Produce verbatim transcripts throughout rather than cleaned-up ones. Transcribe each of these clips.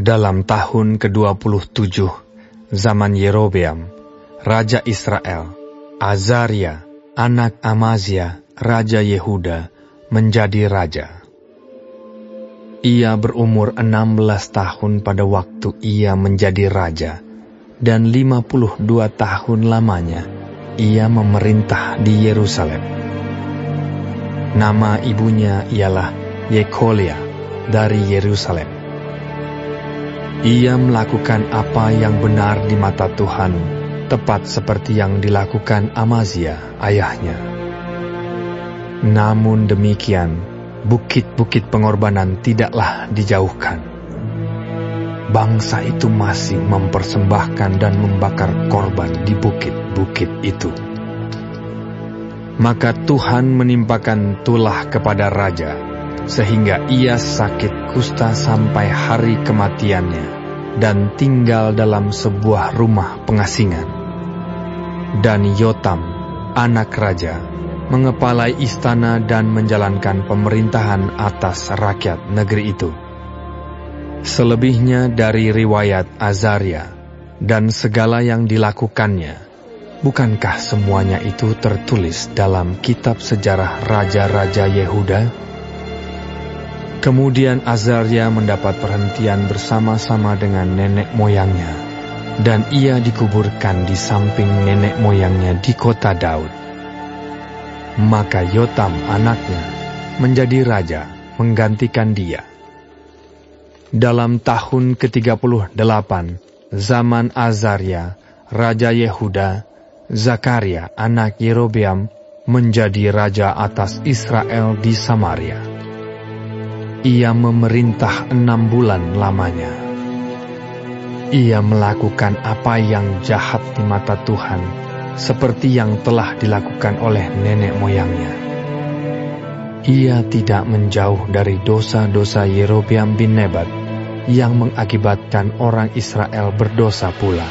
Dalam tahun kedua puluh tujuh zaman Yerobeam, Raja Israel, Azaria, anak Amazia, Raja Yehuda, menjadi raja. Ia berumur enam belas tahun pada waktu ia menjadi raja, dan lima puluh dua tahun lamanya ia memerintah di Yerusalem. Nama ibunya ialah Yekolia dari Yerusalem. Ia melakukan apa yang benar di mata Tuhan, tepat seperti yang dilakukan Amazia, ayahnya. Namun demikian, bukit-bukit pengorbanan tidaklah dijauhkan. Bangsa itu masih mempersembahkan dan membakar korban di bukit-bukit itu. Maka Tuhan menimpakan tulah kepada raja, sehingga ia sakit kusta sampai hari kematiannya, dan tinggal dalam sebuah rumah pengasingan. Dan Yotam, anak raja, mengepalai istana dan menjalankan pemerintahan atas rakyat negeri itu. Selebihnya dari riwayat Azaria dan segala yang dilakukannya, bukankah semuanya itu tertulis dalam kitab sejarah raja-raja Yehuda? Kemudian Azaria mendapat perhentian bersama-sama dengan nenek moyangnya, dan ia dikuburkan di samping nenek moyangnya di kota Daud. Maka Yotam anaknya menjadi raja menggantikan dia. Dalam tahun ke tiga puluh delapan zaman Azaria, Raja Yehuda, Zakaria anak Yerobeam menjadi raja atas Israel di Samaria. Ia memerintah enam bulan lamanya. Ia melakukan apa yang jahat di mata Tuhan, seperti yang telah dilakukan oleh nenek moyangnya. Ia tidak menjauh dari dosa-dosa Yerobeam bin Nebat, yang mengakibatkan orang Israel berdosa pula.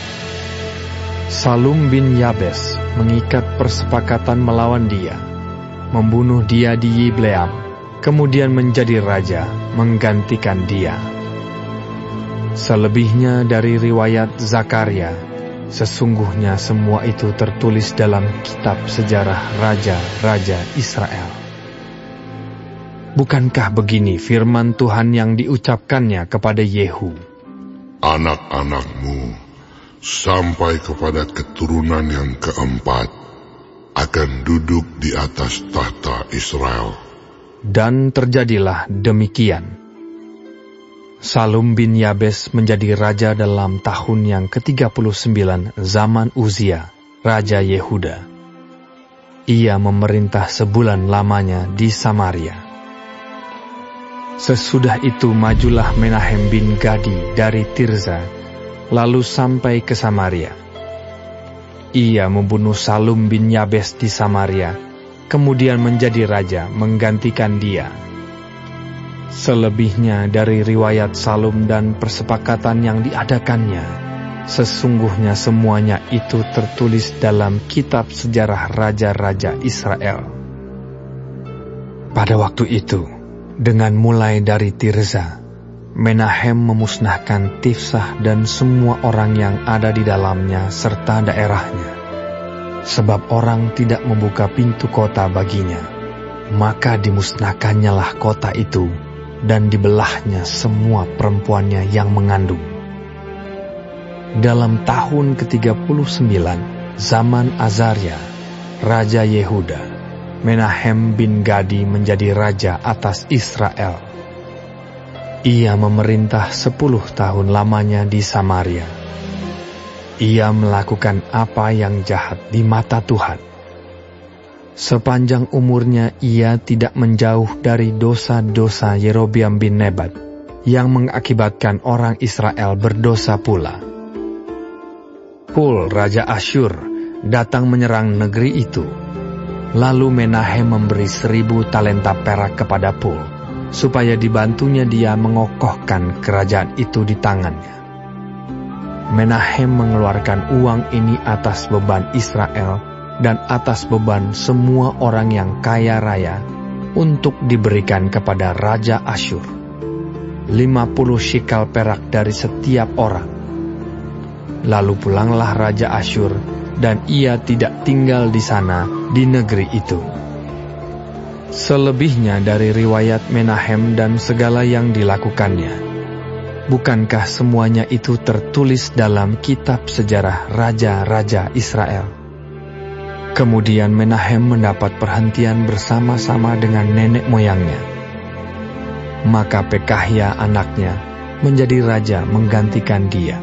Salum bin Yabes mengikat persepakatan melawan dia, membunuh dia di Yibleam, kemudian menjadi raja menggantikan dia. Selebihnya dari riwayat Zakaria, sesungguhnya semua itu tertulis dalam kitab sejarah raja-raja Israel. Bukankah begini firman Tuhan yang diucapkannya kepada Yehu? Anak-anakmu sampai kepada keturunan yang keempat akan duduk di atas tahta Israel. Dan terjadilah demikian. Salum bin Yabes menjadi raja dalam tahun yang ke tiga puluh sembilan zaman Uzia, Raja Yehuda. Ia memerintah sebulan lamanya di Samaria. Sesudah itu majulah Menahem bin Gadi dari Tirza, lalu sampai ke Samaria. Ia membunuh Salum bin Yabes di Samaria, kemudian menjadi raja menggantikan dia. Selebihnya dari riwayat Salum dan persepakatan yang diadakannya, sesungguhnya semuanya itu tertulis dalam kitab sejarah raja-raja Israel. Pada waktu itu, dengan mulai dari Tirza, Menahem memusnahkan Tifsah dan semua orang yang ada di dalamnya serta daerahnya. Sebab orang tidak membuka pintu kota baginya, maka dimusnahkannyalah kota itu, dan dibelahnya semua perempuannya yang mengandung. Dalam tahun ke tiga puluh sembilan, zaman Azaria, Raja Yehuda, Menahem bin Gadi menjadi raja atas Israel. Ia memerintah sepuluh tahun lamanya di Samaria. Ia melakukan apa yang jahat di mata Tuhan. Sepanjang umurnya ia tidak menjauh dari dosa-dosa Yerobeam bin Nebat, yang mengakibatkan orang Israel berdosa pula. Pul, Raja Asyur, datang menyerang negeri itu. Lalu Menahem memberi seribu talenta perak kepada Pul, supaya dibantunya dia mengokohkan kerajaan itu di tangannya. Menahem mengeluarkan uang ini atas beban Israel dan atas beban semua orang yang kaya raya untuk diberikan kepada Raja Asyur. lima puluh shikal perak dari setiap orang. Lalu pulanglah Raja Asyur, dan ia tidak tinggal di sana, di negeri itu. Selebihnya dari riwayat Menahem dan segala yang dilakukannya, bukankah semuanya itu tertulis dalam kitab sejarah raja-raja Israel? Kemudian Menahem mendapat perhentian bersama-sama dengan nenek moyangnya. Maka Pekahya anaknya menjadi raja menggantikan dia.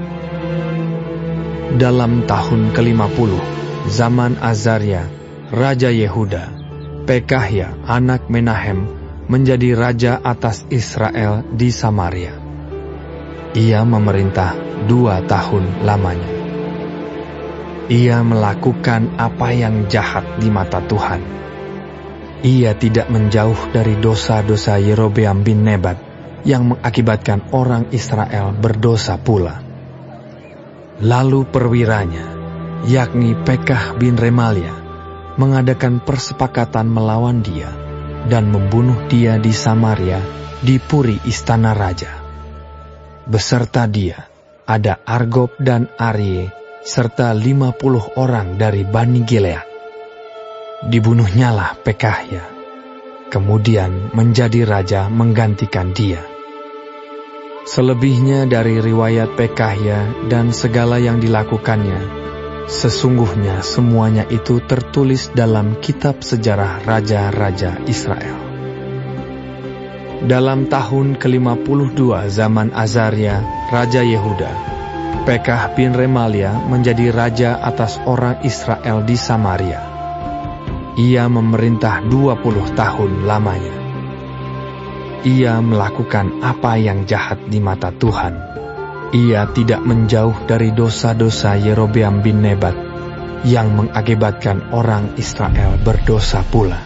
Dalam tahun kelima puluh, zaman Azaria, Raja Yehuda, Pekahya anak Menahem menjadi raja atas Israel di Samaria. Ia memerintah dua tahun lamanya. Ia melakukan apa yang jahat di mata Tuhan. Ia tidak menjauh dari dosa-dosa Yerobeam bin Nebat yang mengakibatkan orang Israel berdosa pula. Lalu perwiranya, yakni Pekah bin Remalia, mengadakan persepakatan melawan dia dan membunuh dia di Samaria di puri istana raja. Beserta dia ada Argob dan Arie serta lima puluh orang dari Bani Gilead. Dibunuhnyalah Pekahya, kemudian menjadi raja menggantikan dia. Selebihnya dari riwayat Pekahya dan segala yang dilakukannya, sesungguhnya semuanya itu tertulis dalam kitab sejarah raja-raja Israel. Dalam tahun kelima puluh dua zaman Azaria, Raja Yehuda, Pekah bin Remalia menjadi raja atas orang Israel di Samaria. Ia memerintah dua puluh tahun lamanya. Ia melakukan apa yang jahat di mata Tuhan. Ia tidak menjauh dari dosa-dosa Yerobeam bin Nebat yang mengakibatkan orang Israel berdosa pula.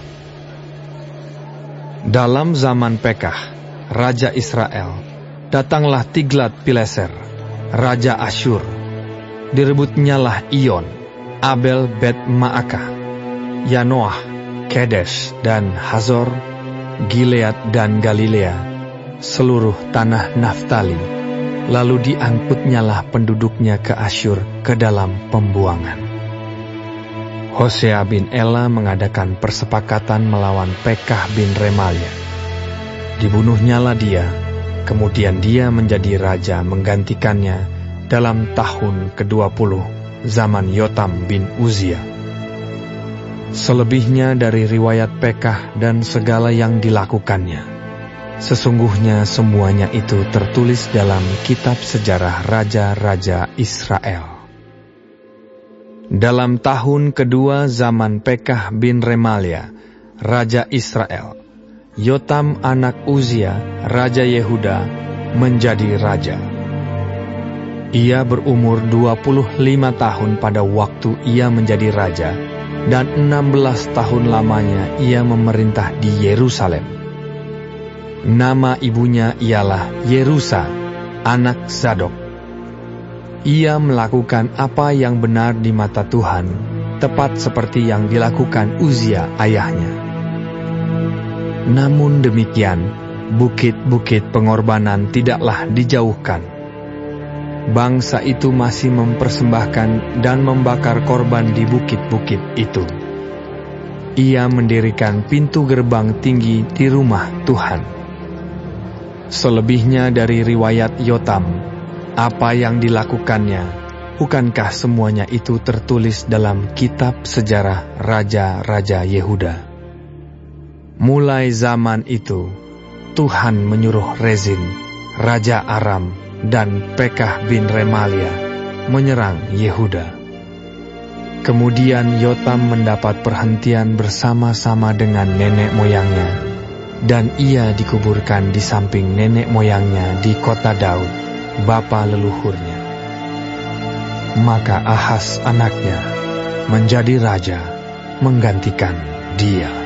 Dalam zaman Pekah, Raja Israel, datanglah Tiglat-Pileser, Raja Asyur. Direbutnyalah Iyon, Abel Bet-Maakah, Yanoah, Kedesh dan Hazor, Gilead dan Galilea, seluruh tanah Naftali. Lalu diangkutnyalah penduduknya ke Asyur ke dalam pembuangan. Hosea bin Ela mengadakan persepakatan melawan Pekah bin Remalia. Dibunuhnyalah dia, kemudian dia menjadi raja menggantikannya dalam tahun kedua puluh zaman Yotam bin Uzia. Selebihnya dari riwayat Pekah dan segala yang dilakukannya, sesungguhnya semuanya itu tertulis dalam kitab sejarah raja-raja Israel. Dalam tahun kedua zaman Pekah bin Remalia, Raja Israel, Yotam anak Uzia, Raja Yehuda, menjadi raja. Ia berumur dua puluh lima tahun pada waktu ia menjadi raja, dan enam belas tahun lamanya ia memerintah di Yerusalem. Nama ibunya ialah Yerusa, anak Zadok. Ia melakukan apa yang benar di mata Tuhan, tepat seperti yang dilakukan Uzia ayahnya. Namun demikian, bukit-bukit pengorbanan tidaklah dijauhkan. Bangsa itu masih mempersembahkan dan membakar korban di bukit-bukit itu. Ia mendirikan pintu gerbang tinggi di rumah Tuhan. Selebihnya dari riwayat Yotam, apa yang dilakukannya, bukankah semuanya itu tertulis dalam kitab sejarah raja-raja Yehuda? Mulai zaman itu, Tuhan menyuruh Rezin, Raja Aram, dan Pekah bin Remalia menyerang Yehuda. Kemudian Yotam mendapat perhentian bersama-sama dengan nenek moyangnya, dan ia dikuburkan di samping nenek moyangnya di kota Daud, bapa leluhurnya. Maka Ahaz anaknya menjadi raja menggantikan dia.